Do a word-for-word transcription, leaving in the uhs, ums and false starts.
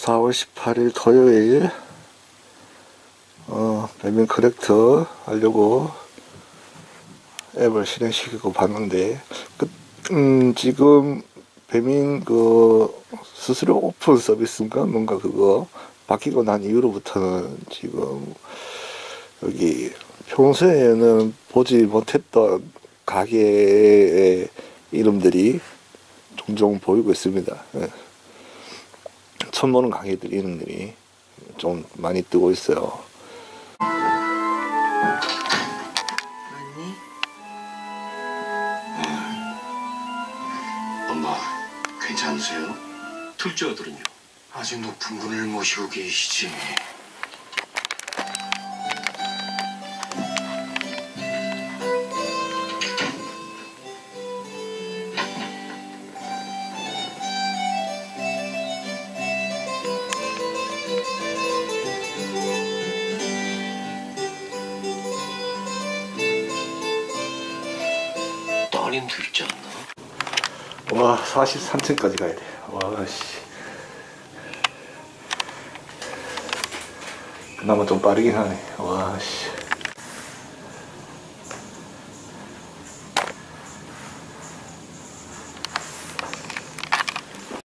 사월 십팔일 토요일 어, 배민 커렉터 하려고 앱을 실행시키고 봤는데 그, 음, 지금 배민 그 스스로 오픈 서비스인가 뭔가 그거 바뀌고 난 이후로부터는 지금 여기 평소에는 보지 못했던 가게의 이름들이 종종 보이고 있습니다. 예. 처음 보는 가게들 이름들이 좀 많이 뜨고 있어요. 맞니? 엄마, 괜찮으세요? 둘째 아들은요? 아직 높은 분을 모시고 계시지. 딸인 둘째 않나? 와, 사십삼 층까지 가야 돼. 와, 씨. 그나마 좀 빠르긴 하네. 와, 씨.